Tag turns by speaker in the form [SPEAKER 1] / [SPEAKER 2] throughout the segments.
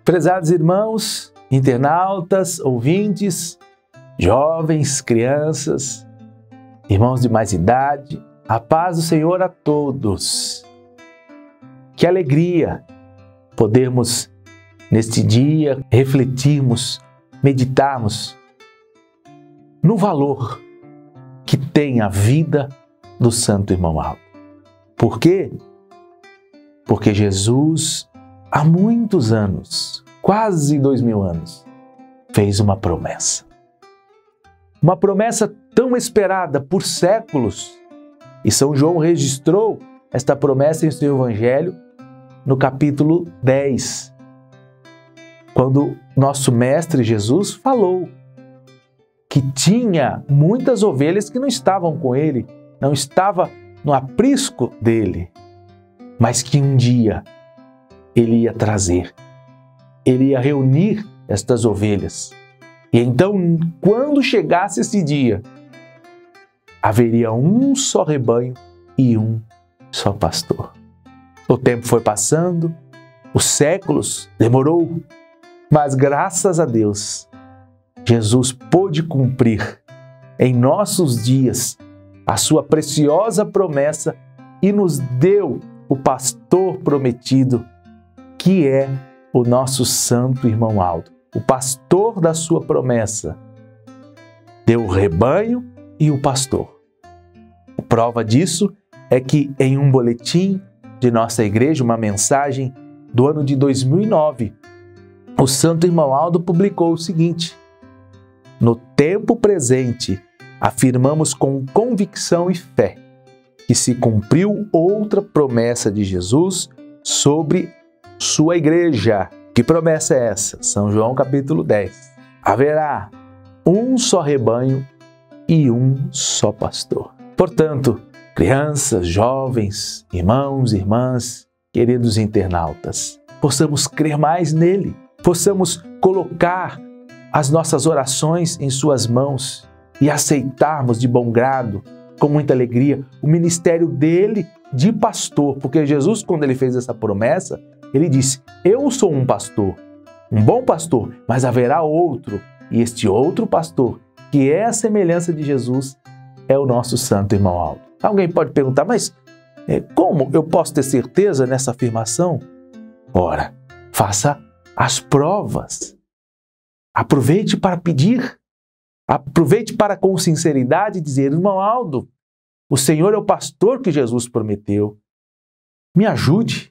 [SPEAKER 1] Prezados irmãos, internautas, ouvintes, jovens, crianças, irmãos de mais idade, a paz do Senhor a todos. Que alegria podermos, neste dia, refletirmos, meditarmos no valor que tem a vida do Santo Irmão Aldo. Por quê? Porque Jesus, há muitos anos, quase 2000 anos, fez uma promessa. Uma promessa tão esperada por séculos. E São João registrou esta promessa em seu Evangelho no capítulo 10, quando nosso Mestre Jesus falou que tinha muitas ovelhas que não estavam com ele, não estava no aprisco dele, mas que um dia ele ia trazer, ele ia reunir estas ovelhas. E então, quando chegasse esse dia, haveria um só rebanho e um só pastor. O tempo foi passando, os séculos demorou, mas graças a Deus, Jesus pôde cumprir em nossos dias a sua preciosa promessa e nos deu o pastor prometido, que é o nosso Santo Irmão Aldo, o pastor da sua promessa. Deu o rebanho e o pastor. A prova disso é que em um boletim de nossa igreja, uma mensagem do ano de 2009, o Santo Irmão Aldo publicou o seguinte: no tempo presente, afirmamos com convicção e fé que se cumpriu outra promessa de Jesus sobre sua igreja. Que promessa é essa? São João capítulo 10. Haverá um só rebanho e um só pastor. Portanto, crianças, jovens, irmãos, irmãs, queridos internautas, possamos crer mais nele, possamos colocar as nossas orações em suas mãos e aceitarmos de bom grado, com muita alegria, o ministério dele de pastor, porque Jesus, quando ele fez essa promessa, ele disse: eu sou um pastor, um bom pastor, mas haverá outro, e este outro pastor, que é a semelhança de Jesus, é o nosso Santo Irmão Aldo. Alguém pode perguntar, mas como eu posso ter certeza nessa afirmação? Ora, faça as provas. Aproveite para pedir. Aproveite para, com sinceridade, dizer: Irmão Aldo, o Senhor é o pastor que Jesus prometeu. Me ajude.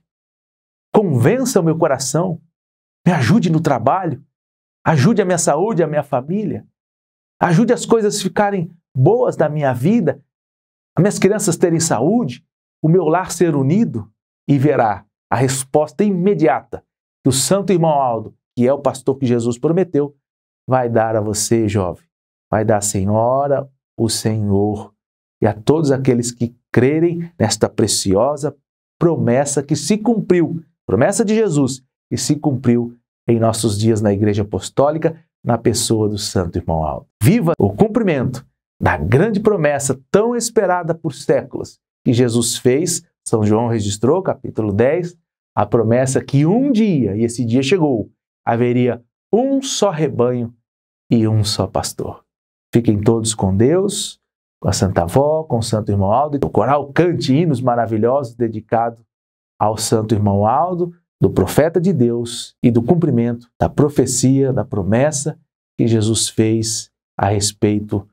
[SPEAKER 1] Convença o meu coração. Me ajude no trabalho. Ajude a minha saúde, a minha família. Ajude as coisas a ficarem boas da minha vida. As minhas crianças terem saúde. O meu lar ser unido. E verá a resposta imediata que o Santo Irmão Aldo, que é o pastor que Jesus prometeu, vai dar a você, jovem. Vai dar a senhora, o Senhor, e a todos aqueles que crerem nesta preciosa promessa que se cumpriu, promessa de Jesus, que se cumpriu em nossos dias na Igreja Apostólica, na pessoa do Santo Irmão Aldo. Viva o cumprimento da grande promessa tão esperada por séculos que Jesus fez. São João registrou, capítulo 10, a promessa que um dia, e esse dia chegou, haveria um só rebanho e um só pastor. Fiquem todos com Deus, com a Santa Avó, com o Santo Irmão Aldo. O coral cante hinos maravilhosos dedicados ao Santo Irmão Aldo, do profeta de Deus e do cumprimento da profecia, da promessa que Jesus fez a respeito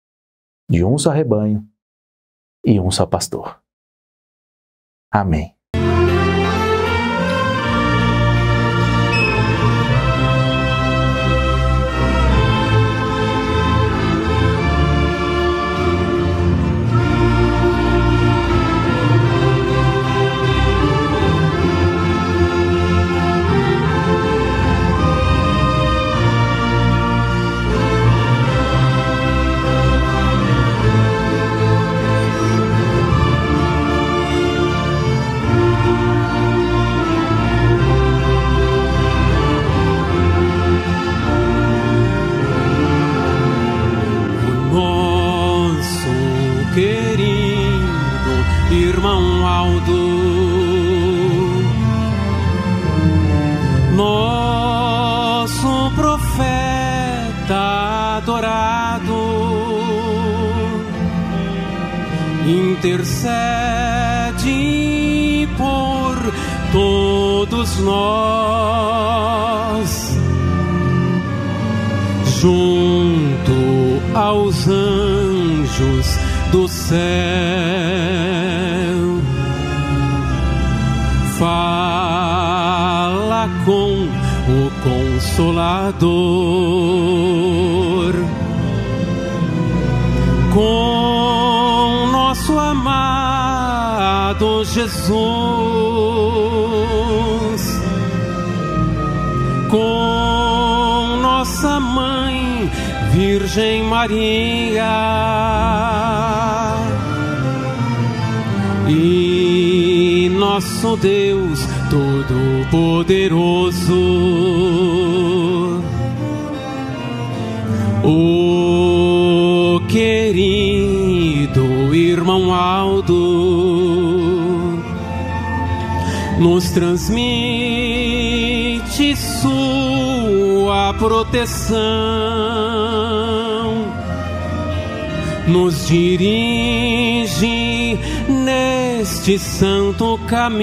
[SPEAKER 1] de um só rebanho e um só pastor. Amém.
[SPEAKER 2] adorado, intercede por todos nós, junto aos anjos do céu. Fala com o Consolador, com nosso amado Jesus, com nossa Mãe Virgem Maria e nosso Deus Todo-Poderoso, o querido irmão Aldo nos transmite sua proteção, nos dirige neste santo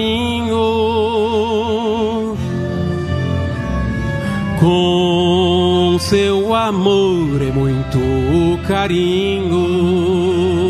[SPEAKER 2] caminho, com seu amor e muito carinho.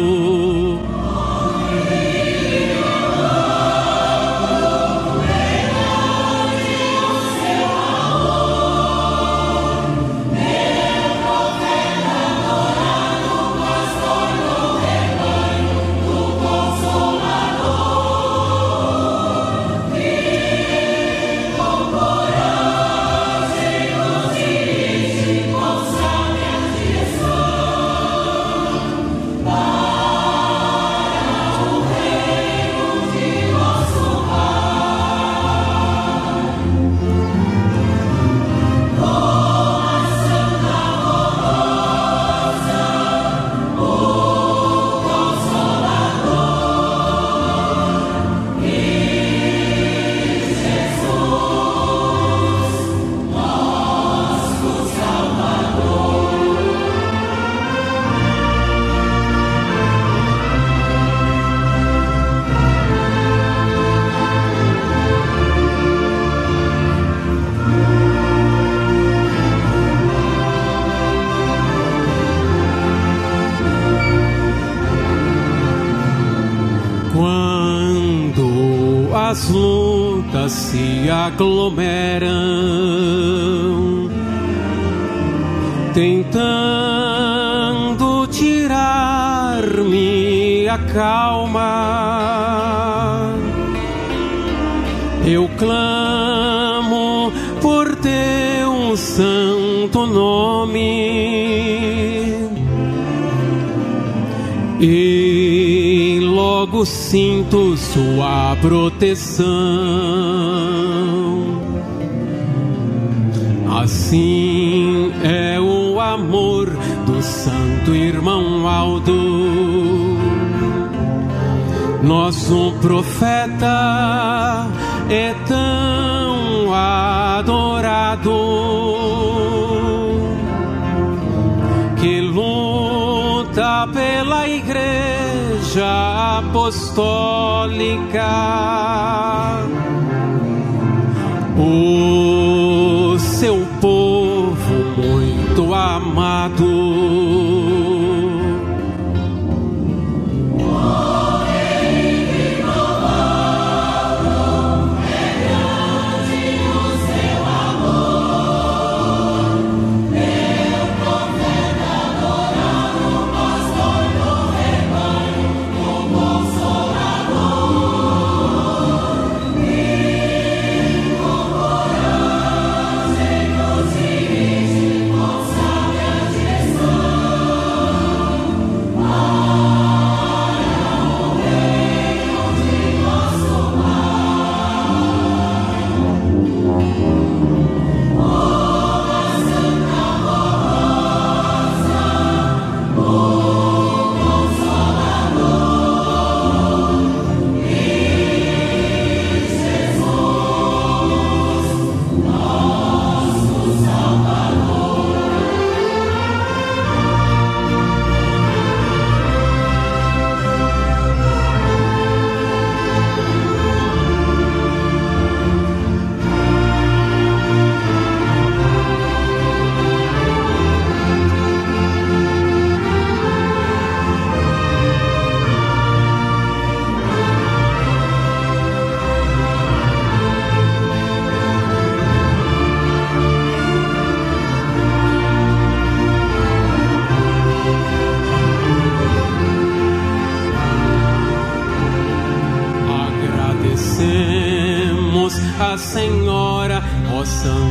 [SPEAKER 2] Quando as lutas se aglomeram, tentando tirar-me a calma, eu clamo por teu santo nome e logo sinto sua proteção. Assim é o amor do santo irmão Aldo, nosso profeta é tão adorado, que luta pela Igreja Apostólica, o seu povo muito amado.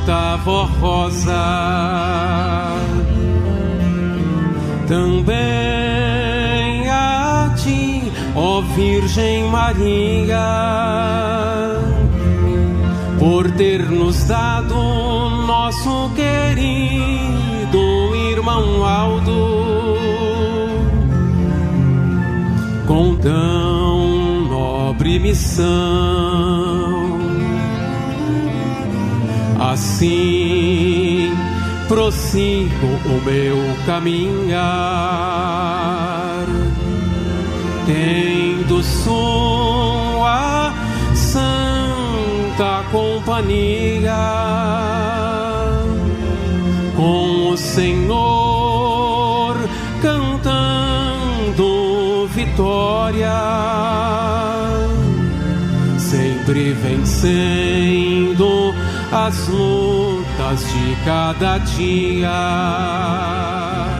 [SPEAKER 2] Santa Formosa, também a ti, ó Virgem Maria, por ter nos dado nosso querido irmão Aldo, com tão nobre missão. Assim prossigo o meu caminhar, tendo sua santa companhia, com o Senhor cantando vitória, sempre vencendo as lutas de cada dia.